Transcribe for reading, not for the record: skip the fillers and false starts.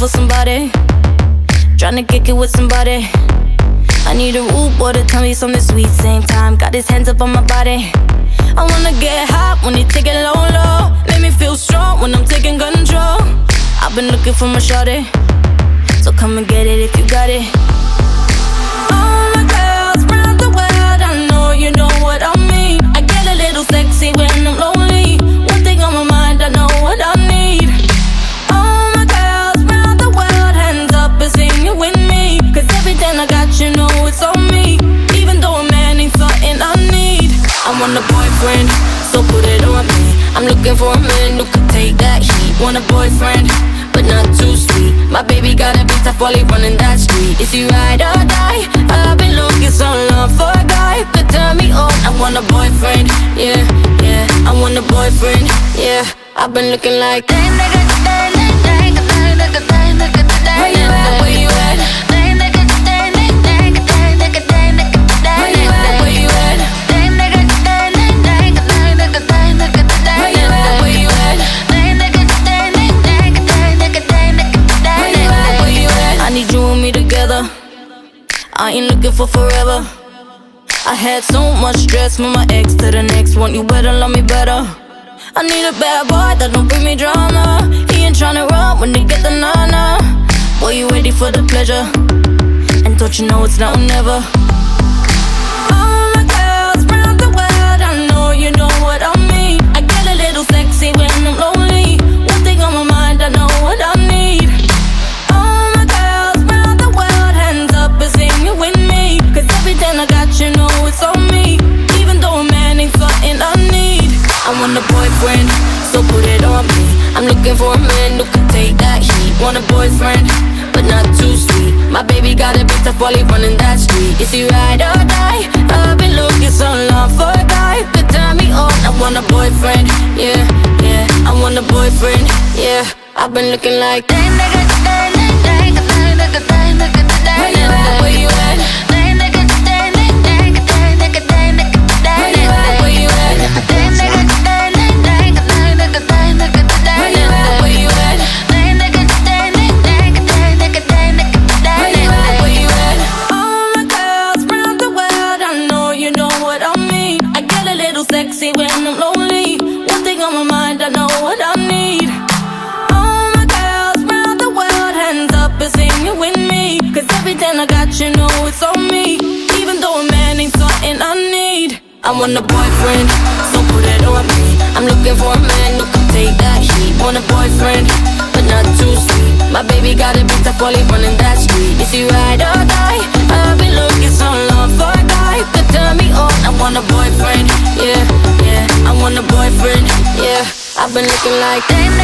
for somebody, tryna kick it with somebody. I need a rude boy to tell me something sweet. Same time, got his hands up on my body. I wanna get hot when he take it low, low. Make me feel strong when I'm taking control. I've been looking for my shawty, so come and get it if you got it. All my girls round the world, I know you know what I mean. I get a little sexy when I'm lonely. One thing on my mind, I know what I need. All my girls round the world, hands up and sing it with me. Cause everything I got, you know it's on me. Even though a man ain't something I need. I want a boyfriend, so put it on me. I'm looking for a man who could take that heat. Want a boyfriend, but not too sweet. My baby got a beat tough while he running that street. Is he ride or die? I've been looking so long for a guy who could turn me on. I want a boyfriend, yeah, yeah. I want a boyfriend, yeah. I've been looking like where you at? Where you at? I ain't looking for forever. I had so much stress from my ex to the next one. You better love me better. I need a bad boy that don't bring me drama. He ain't tryna run when they get the nana. Boy, you ready for the pleasure, and don't you know it's now or never. All my girls round the world, I know you know what I mean. I get a little sexy when I'm lonely. One thing on my mind, I know what I need. With me, cause everything I got, you know it's on me. Even though a man ain't something I need. I want a boyfriend, so put it on me. I'm looking for a man who can take that heat. Want a boyfriend, but not too sweet. My baby got a beat tough while he running that street. Is he ride or die? I've been looking so long for a guy who could turn me on. I want a boyfriend, yeah, yeah. I want a boyfriend, yeah. I've been looking like where you at? Where you at? Sexy when I'm lonely. One thing on my mind, I know what I need. All my girls round the world, hands up and sing it with me. Cause everything I got, you know it's on me. Even though a man ain't something I need. I want a boyfriend, so put it on me. I'm looking for a man who can take that heat. Want a boyfriend, but not too sweet. My baby got a beat tough while he running that street. Is he ride or die? I've been looking so long for a guy who could turn me on. I want a boyfriend, yeah, yeah. I want a boyfriend, yeah. I've been looking like